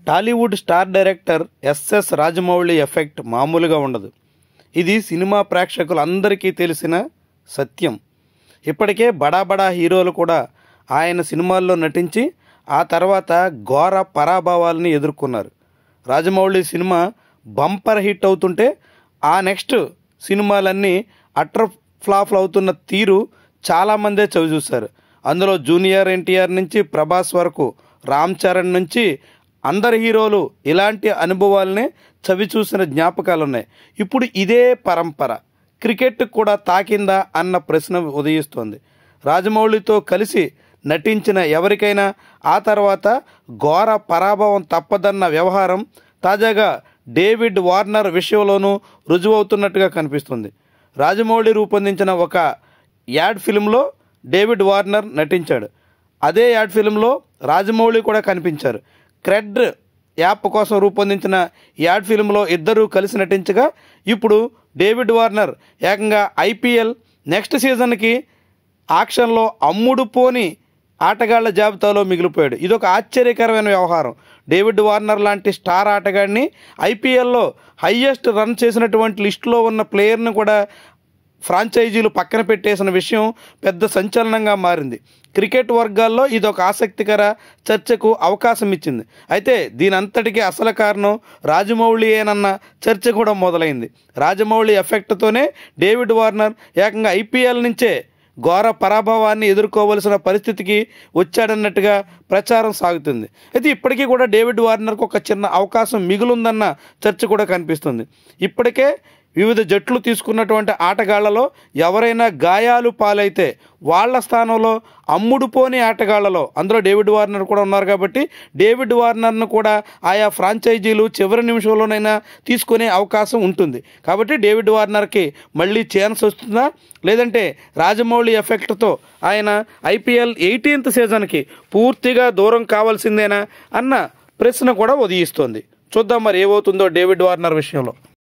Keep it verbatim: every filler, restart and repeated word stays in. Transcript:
Tollywood star director SS Rajamouli effect మామూలుగా ఉండదు. ఇది సినిమా ప్రేక్షకులందరికీ తెలిసిన సత్యం. ఇప్పటికే బడా బడా హీరోలు కూడా ఆయన సినిమాల్లో నటించి ఆ తర్వాత ఘోర పరాభవాలని ఎదుర్కొన్నారు. రాజమౌళి సినిమా బంపర్ హిట్ అవుతుంటే ఆ నెక్స్ట్ సినిమాలన్నీ అటర్ ఫ్లాప్లు అవుతున్న తీరు చాలామందే చవిచూశారు. అందులో జూనియర్ ఎన్టీఆర్ నుంచి ప్రభాస్ వరకు, రామ్ చరణ్ నుంచి అందరి హీరోలు ఇలాంటి అనుభవాలనే చవిచూసిన జ్ఞాపకాలు ఉన్నాయి. ఇప్పుడు ఇదే పరంపర క్రికెట్ కూడా తాకిందా అన్న ప్రశ్న ఉదయిస్తోంది. రాజమౌళితో కలిసి నటించిన ఎవరికైనా ఆ తర్వాత ఘోర పరాభవం తప్పదన్న వ్యవహారం తాజాగా డేవిడ్ వార్నర్ విషయంలోనూ రుజువవుతున్నట్టుగా కనిపిస్తుంది. రాజమౌళి రూపొందించిన ఒక యాడ్ ఫిల్మ్లో డేవిడ్ వార్నర్ నటించాడు. అదే యాడ్ ఫిల్మ్లో రాజమౌళి కూడా కనిపించారు. క్రెడ్ యాప్ కోసం రూపొందించిన యాడ్ ఫిల్మ్లో ఇద్దరూ కలిసి నటించగా ఇప్పుడు డేవిడ్ వార్నర్ ఏకంగా ఐపీఎల్ నెక్స్ట్ సీజన్కి ఆక్షన్లో అమ్ముడు పోని ఆటగాళ్ల జాబితాలో మిగిలిపోయాడు. ఇదొక ఆశ్చర్యకరమైన వ్యవహారం. డేవిడ్ వార్నర్ లాంటి స్టార్ ఆటగాడిని ఐపీఎల్లో హయ్యెస్ట్ రన్ చేసినటువంటి లిస్టులో ఉన్న ప్లేయర్ని కూడా ఫ్రాంచైజీలు పక్కన పెట్టేసిన విషయం పెద్ద సంచలనంగా మారింది. క్రికెట్ వర్గాల్లో ఇది ఒక ఆసక్తికర చర్చకు అవకాశం ఇచ్చింది. అయితే దీని అంతటికీ అసలు కారణం రాజమౌళి ఏనన్న చర్చ కూడా మొదలైంది. రాజమౌళి ఎఫెక్ట్తోనే డేవిడ్ వార్నర్ ఏకంగా ఐపీఎల్ నుంచే ఘోర పరాభవాన్ని ఎదుర్కోవలసిన పరిస్థితికి వచ్చాడన్నట్టుగా ప్రచారం సాగుతుంది. అయితే ఇప్పటికీ కూడా డేవిడ్ వార్నర్కు ఒక చిన్న అవకాశం మిగులుందన్న చర్చ కూడా కనిపిస్తుంది. ఇప్పటికే వివిధ జట్లు తీసుకున్నటువంటి ఆటగాళ్లలో ఎవరైనా గాయాలు పాలైతే వాళ్ళ స్థానంలో అమ్ముడుపోని ఆటగాళ్లలో అందులో డేవిడ్ వార్నర్ కూడా ఉన్నారు. కాబట్టి డేవిడ్ వార్నర్ను కూడా ఆయా ఫ్రాంచైజీలు చివరి నిమిషంలోనైనా తీసుకునే అవకాశం ఉంటుంది. కాబట్టి డేవిడ్ వార్నర్కి మళ్ళీ ఛాన్స్ వస్తుందా, లేదంటే రాజమౌళి ఎఫెక్ట్తో ఆయన ఐపీఎల్ ఎయిటీన్త్ సీజన్కి పూర్తిగా దూరం కావాల్సిందేనా అన్న ప్రశ్న కూడా ఉదయిస్తోంది. చూద్దాం మరి ఏమవుతుందో డేవిడ్ వార్నర్ విషయంలో.